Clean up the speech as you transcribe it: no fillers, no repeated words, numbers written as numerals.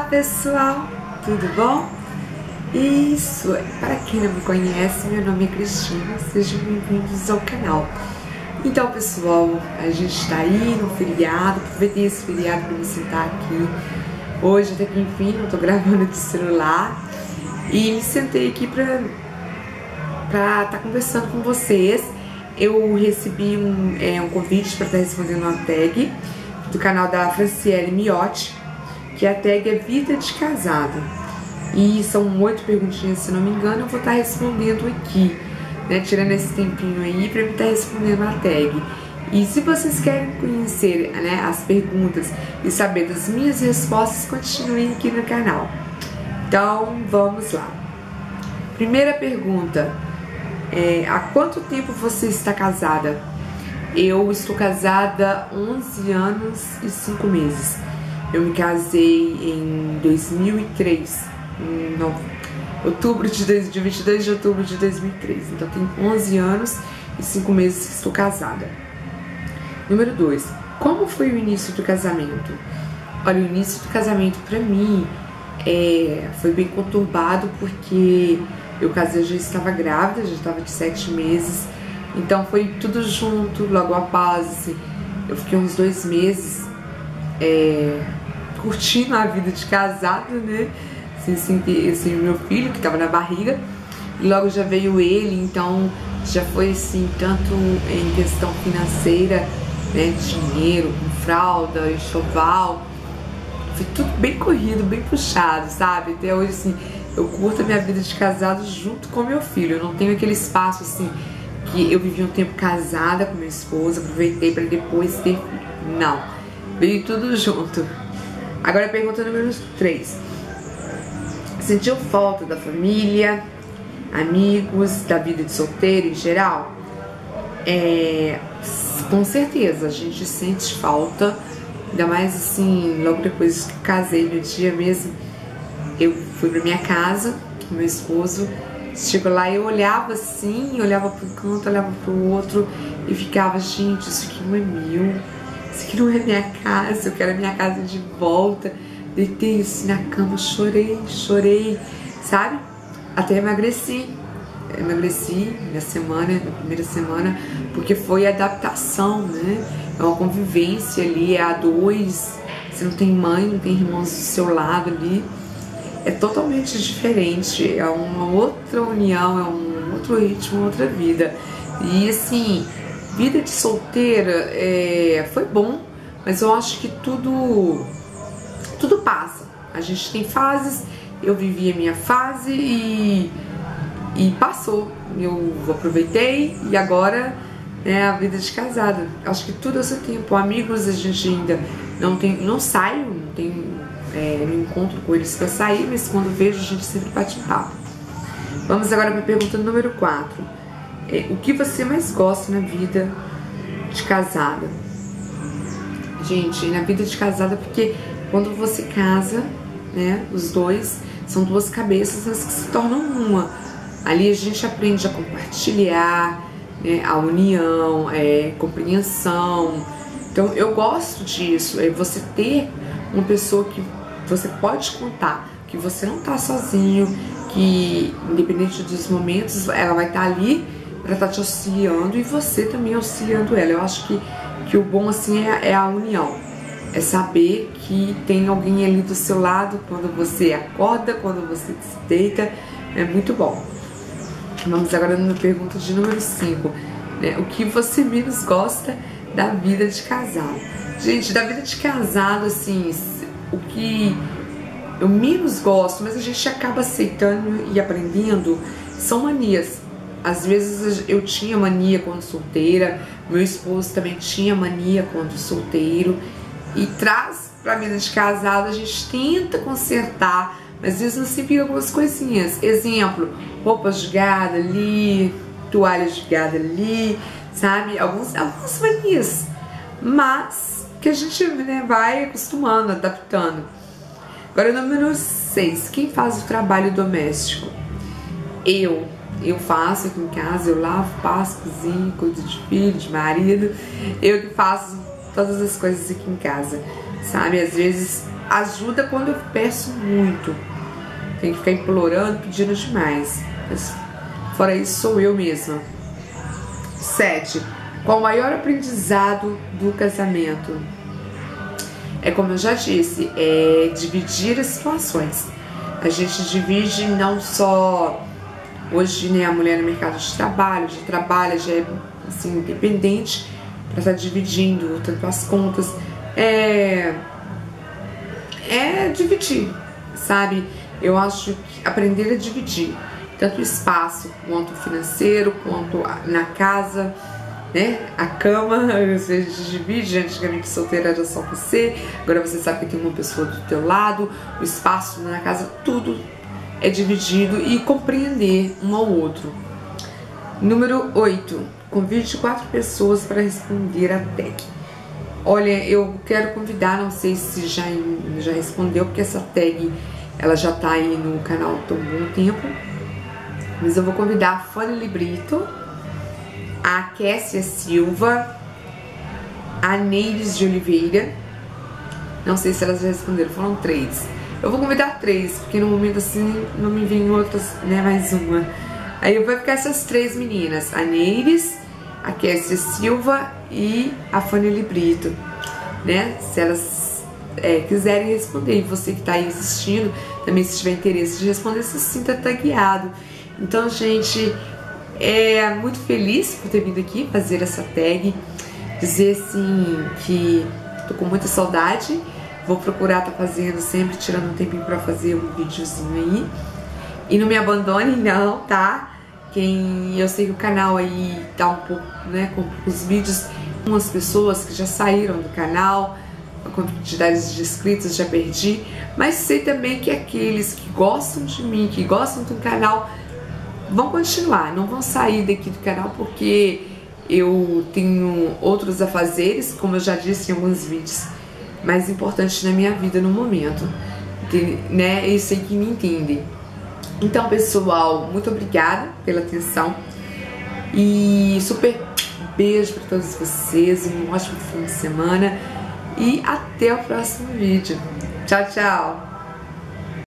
pessoal, tudo bom? Isso, para quem não me conhece, meu nome é Cristina, sejam bem-vindos ao canal. Então pessoal, a gente está aí no feriado, aproveitei esse feriado para me sentar aqui. Hoje até que enfim, eu tô gravando de celular e me sentei aqui para estar conversando com vocês. Eu recebi um convite para estar respondendo uma tag do canal da Franciele Miotti, que a tag é Vida de Casada. E são 8 perguntinhas, se não me engano, eu vou estar respondendo aqui, né? Tirando esse tempinho aí para eu estar respondendo a tag. E se vocês querem conhecer, né, as perguntas e saber das minhas respostas, continuem aqui no canal. Então, vamos lá. Primeira pergunta. Há quanto tempo você está casada? Eu estou casada há 11 anos e 5 meses. Eu me casei em 2003, dia 22 de outubro de 2003. Então tem 11 anos e 5 meses que estou casada. Número 2. Como foi o início do casamento? Olha, o início do casamento para mim foi bem conturbado, porque eu casei, já estava grávida, já estava de 7 meses. Então foi tudo junto, logo após, assim, eu fiquei uns 2 meses curtindo a vida de casado, né? Assim, meu filho que estava na barriga, e logo já veio ele, então já foi assim, tanto em questão financeira, né? Dinheiro, com fralda, enxoval, foi tudo bem corrido, bem puxado, sabe? Até hoje, assim, eu curto a minha vida de casado junto com meu filho. Eu não tenho aquele espaço, assim, que eu vivi um tempo casada com minha esposa, aproveitei para depois ter filho. Não, veio tudo junto. Agora a pergunta número 3. Sentiu falta da família, amigos, da vida de solteiro em geral? Com certeza, a gente sente falta. Ainda mais assim, logo depois que casei, no dia mesmo, eu fui pra minha casa com meu esposo. Chegou lá e eu olhava assim, olhava para um canto, olhava para o outro e ficava, gente, isso aqui não é meu, isso aqui não é minha casa, eu quero a minha casa de volta. Deitei assim na cama, chorei, sabe? Até emagreci na primeira semana, porque foi adaptação, né? É uma convivência ali, é a dois, você não tem mãe, não tem irmãos do seu lado ali. É totalmente diferente, é uma outra união, é um outro ritmo, outra vida. E assim, vida de solteira foi bom, mas eu acho que tudo passa. A gente tem fases, eu vivi a minha fase e passou. Eu aproveitei e agora é a vida de casada. Acho que tudo é o seu tempo. Amigos, a gente ainda não saio, não tenho no encontro com eles para sair, mas quando vejo a gente sempre bate um papo. Vamos agora para a pergunta número 4. O que você mais gosta na vida de casada? Gente, na vida de casada, porque quando você casa, né, os dois são duas cabeças, mas que se tornam uma. Ali a gente aprende a compartilhar, né, a união, compreensão. Então eu gosto disso, você ter uma pessoa que você pode contar, que você não tá sozinho, que independente dos momentos ela vai estar ali para estar te auxiliando e você também auxiliando ela. Eu acho que o bom assim é a união, é saber que tem alguém ali do seu lado quando você acorda, quando você se deita. É muito bom. Vamos agora na pergunta de número 5, né? O que você menos gosta da vida de casado? Gente, da vida de casado, assim, o que eu menos gosto, mas a gente acaba aceitando e aprendendo, são manias. Às vezes eu tinha mania quando solteira, meu esposo também tinha mania quando solteiro, e traz pra vida de casado, a gente tenta consertar, mas às vezes não se fica algumas coisinhas. Exemplo, roupa jogada ali, toalha jogada ali, sabe? Algumas manias, mas que a gente, né, vai acostumando, adaptando. Agora, número 6. Quem faz o trabalho doméstico? Eu faço aqui em casa, eu lavo, passo, cozinho, cuido de filho, de marido. Eu que faço todas as coisas aqui em casa, sabe? Às vezes ajuda quando eu peço muito. Tem que ficar implorando, pedindo demais. Mas, fora isso, sou eu mesma. 7. Qual o maior aprendizado do casamento? É como eu já disse, é dividir as situações. A gente divide não só... Hoje, né, a mulher no mercado de trabalho, já trabalha, já é assim, independente, para estar dividindo tanto as contas. É dividir, sabe? Eu acho que aprender a dividir tanto o espaço quanto financeiro, quanto na casa, né? A cama, você divide. Antigamente solteira era só você, agora você sabe que tem uma pessoa do teu lado. O espaço na casa, tudo é dividido e compreender um ao outro. Número 8. Convide 4 pessoas para responder a tag. Olha, eu quero convidar, não sei se já respondeu, porque essa tag ela já tá aí no canal há um bom tempo. Mas eu vou convidar a Fanny Librito, a Kessia Silva, a Neires de Oliveira. Não sei se elas já responderam, foram 3. Eu vou convidar 3, porque no momento assim não me vem outras, né, mais uma. Aí vai ficar essas 3 meninas, a Neires, a Kessia Silva e a Fanny Librito, né? Se elas quiserem responder, e você que tá aí assistindo, também se tiver interesse de responder, se sinta tagueado. Então, gente, muito feliz por ter vindo aqui fazer essa tag, dizer assim que tô com muita saudade, vou procurar estar fazendo sempre, tirando um tempinho pra fazer um videozinho aí. E não me abandone não, tá? Eu sei que o canal aí tá um pouco, né, com os vídeos, umas pessoas que já saíram do canal, a quantidade de inscritos já perdi, mas sei também que aqueles que gostam de mim, que gostam do canal, vão continuar, não vão sair daqui do canal, porque eu tenho outros afazeres, como eu já disse em alguns vídeos, mais importantes na minha vida no momento, né? Eu sei que me entendem. Então, pessoal, muito obrigada pela atenção e super beijo para todos vocês, um ótimo fim de semana e até o próximo vídeo. Tchau, tchau!